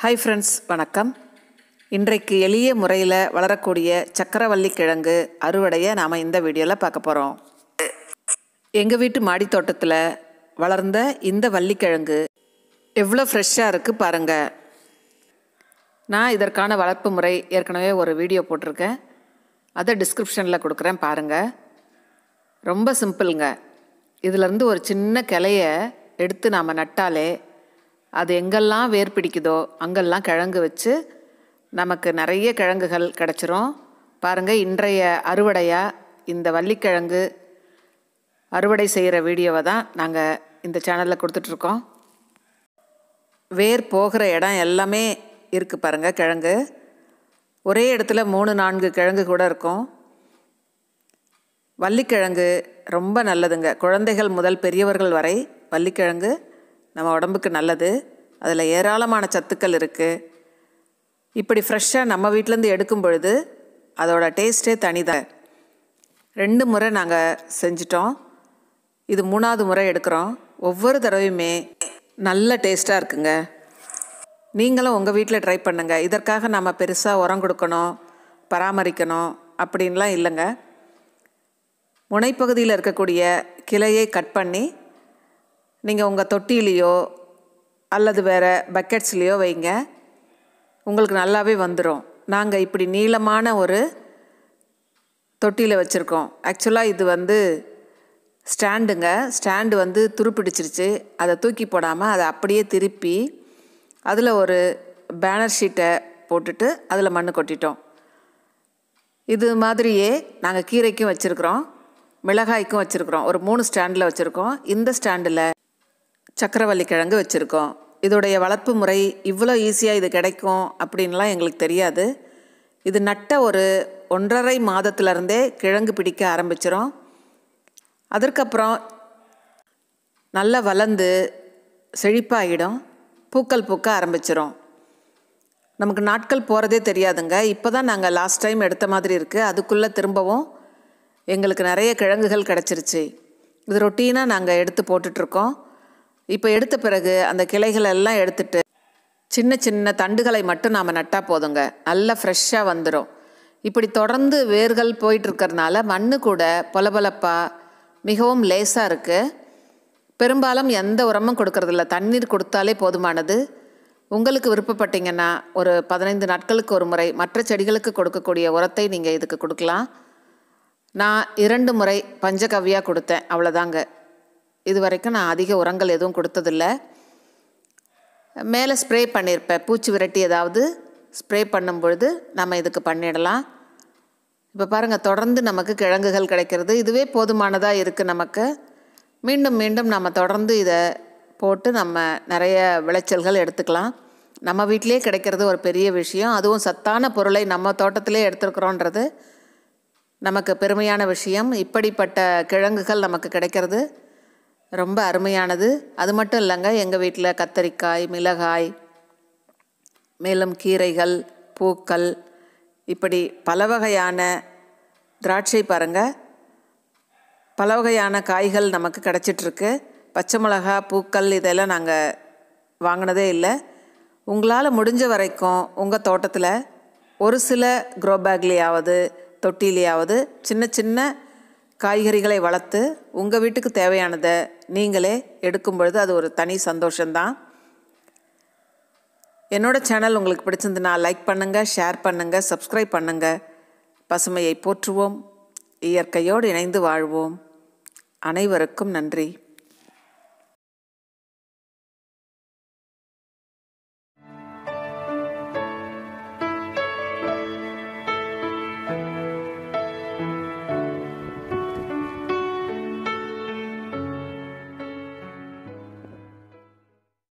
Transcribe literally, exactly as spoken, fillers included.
Hi friends, வணக்கம். இன்றைக்கு எளிய முறையில் வளரக்கூடிய சக்கரவள்ளி கிழங்கு அறுவடையை நாம் இந்த வீடியோவில் பார்க்க போகிறோம். எங்கள் வீட்டு மாடி தோட்டத்தில் வளர்ந்த இந்த வள்ளிக்கிழங்கு எவ்வளோ ஃப்ரெஷ்ஷாக இருக்குது பாருங்கள். நான் இதற்கான வளர்ப்பு முறை ஏற்கனவே ஒரு வீடியோ போட்டிருக்கேன், அதை டிஸ்கிரிப்ஷனில் கொடுக்குறேன் பாருங்கள். ரொம்ப சிம்பிளுங்க. இதிலேருந்து ஒரு சின்ன கிளையை எடுத்து நாம் நட்டாலே அது எங்கெல்லாம் வேர் பிடிக்குதோ அங்கெல்லாம் கிழங்கு வச்சு நமக்கு நிறைய கிழங்குகள் கிடச்சிரும். பாருங்கள், இன்றைய அறுவடையாக இந்த வள்ளிக்கிழங்கு அறுவடை செய்கிற வீடியோவை தான் நாங்கள் இந்த சேனலில் கொடுத்துட்ருக்கோம். வேர் போகிற இடம் எல்லாமே இருக்குது பாருங்கள். கிழங்கு ஒரே இடத்துல மூணு நான்கு கிழங்கு கூட இருக்கும். வள்ளிக்கிழங்கு ரொம்ப நல்லதுங்க. குழந்தைகள் முதல் பெரியவர்கள் வரை வள்ளிக்கிழங்கு நம்ம உடம்புக்கு நல்லது. அதில் ஏராளமான சத்துக்கள் இருக்குது. இப்படி ஃப்ரெஷ்ஷாக நம்ம வீட்டிலேருந்து எடுக்கும் பொழுது அதோட டேஸ்ட்டே தனிதான். ரெண்டு முறை நாங்கள் செஞ்சிட்டோம், இது மூணாவது முறை எடுக்கிறோம். ஒவ்வொரு தடவையுமே நல்ல டேஸ்ட்டாக இருக்குங்க. நீங்களும் உங்கள் வீட்டில் ட்ரை பண்ணுங்கள். இதற்காக நம்ம பெருசாக உரம் கொடுக்கணும், பராமரிக்கணும் அப்படின்லாம் இல்லைங்க. முனைப்பகுதியில் இருக்கக்கூடிய கிளையை கட் பண்ணி நீங்கள் உங்கள் தொட்டிலேயோ அல்லது வேறு பக்கெட்ஸ்லேயோ வைங்க, உங்களுக்கு நல்லாவே வந்துடும். நாங்கள் இப்படி நீளமான ஒரு தொட்டியில் வச்சுருக்கோம். ஆக்சுவலாக இது வந்து ஸ்டாண்டுங்க. ஸ்டாண்டு வந்து துருப்பிடிச்சிருச்சு. அதை தூக்கி போடாமல் அதை அப்படியே திருப்பி அதில் ஒரு பேனர் ஷீட்டை போட்டுட்டு அதில் மண் கொட்டிட்டோம். இது மாதிரியே நாங்கள் கீரைக்கும் வச்சுருக்குறோம், மிளகாய்க்கும் வச்சுருக்குறோம். ஒரு மூணு ஸ்டாண்டில் வச்சுருக்கோம். இந்த ஸ்டாண்டில் சக்கரவள்ளி கிழங்கு வச்சுருக்கோம். இதோடைய வளர்ப்பு முறை இவ்வளோ ஈஸியாக இது கிடைக்கும் அப்படின்லாம் எங்களுக்கு தெரியாது. இது நட்ட ஒரு ஒன்றரை மாதத்துலேருந்தே கிழங்கு பிடிக்க ஆரம்பிச்சிடும். அதற்கப்புறம் நல்லா வளர்ந்து செழிப்பாகிடும், பூக்கள் பூக்க ஆரம்பிச்சிடும். நமக்கு நாட்கள் போகிறதே தெரியாதுங்க. இப்போ தான் நாங்கள் லாஸ்ட் டைம் எடுத்த மாதிரி இருக்குது. அதுக்குள்ளே திரும்பவும் எங்களுக்கு நிறைய கிழங்குகள் கிடச்சிருச்சு. இது ரொட்டீனாக நாங்கள் எடுத்து போட்டுட்ருக்கோம். இப்போ எடுத்த பிறகு அந்த கிளைகள் எல்லாம் எடுத்துட்டு சின்ன சின்ன தண்டுகளை மட்டும் நாம் நட்டால் போதுங்க, நல்லா ஃப்ரெஷ்ஷாக வந்துடும். இப்படி தொடர்ந்து வேர்கள் போயிட்டுருக்கறனால மண் கூட பொலபொலப்பாக மிகவும் லேசாக இருக்குது. பெரும்பாலும் எந்த உரமும் கொடுக்கறதில்ல, தண்ணீர் கொடுத்தாலே போதுமானது. உங்களுக்கு விருப்பப்பட்டீங்கன்னா ஒரு பதினைந்து நாட்களுக்கு ஒரு முறை மற்ற செடிகளுக்கு கொடுக்கக்கூடிய உரத்தை நீங்கள் இதுக்கு கொடுக்கலாம். நான் இரண்டு முறை பஞ்சகவ்யா கொடுத்தேன், அவ்வளோதாங்க. இது வரைக்கும் நான் அதிக உரங்கள் எதுவும் கொடுத்ததில்லை. மேலே ஸ்ப்ரே பண்ணியிருப்பேன், பூச்சி விரட்டி ஏதாவது ஸ்ப்ரே பண்ணும் பொழுது நம்ம இதுக்கு பண்ணிடலாம். இப்போ பாருங்கள், தொடர்ந்து நமக்கு கிழங்குகள் கிடைக்கிறது. இதுவே போதுமானதாக இருக்குது நமக்கு. மீண்டும் மீண்டும் நம்ம தொடர்ந்து இதை போட்டு நம்ம நிறைய விளைச்சல்கள் எடுத்துக்கலாம். நம்ம வீட்டிலே கிடைக்கிறது ஒரு பெரிய விஷயம். அதுவும் சத்தான பொருளை நம்ம தோட்டத்திலே எடுத்துருக்குறோன்றது நமக்கு பெருமையான விஷயம். இப்படிப்பட்ட கிழங்குகள் நமக்கு கிடைக்கிறது ரொம்ப அருமையானது. அது மட்டும் இல்லைங்க, எங்கள் வீட்டில் கத்தரிக்காய், மிளகாய், மேலும் கீரைகள், பூக்கள், இப்படி பல வகையான திராட்சை பாருங்கள், பல வகையான காய்கள் நமக்கு கிடச்சிட்ருக்கு. பச்சை மிளகா, பூக்கள் இதெல்லாம் நாங்கள் வாங்கினதே இல்லை. உங்களால் முடிஞ்ச வரைக்கும் உங்கள் தோட்டத்தில் ஒரு சில க்ரோ பேக்லேயாவது தொட்டிலையாவது சின்ன சின்ன காய்கறிகளை வளர்த்து உங்கள் வீட்டுக்கு தேவையானதை நீங்களே எடுக்கும் பொழுது அது ஒரு தனி சந்தோஷந்தான். என்னோடய சேனல் உங்களுக்கு பிடிச்சிருந்துன்னா லைக் பண்ணுங்கள், ஷேர் பண்ணுங்கள், சப்ஸ்கிரைப் பண்ணுங்கள். பசுமையை போற்றுவோம், இயற்கையோடு இணைந்து வாழ்வோம். அனைவருக்கும் நன்றி.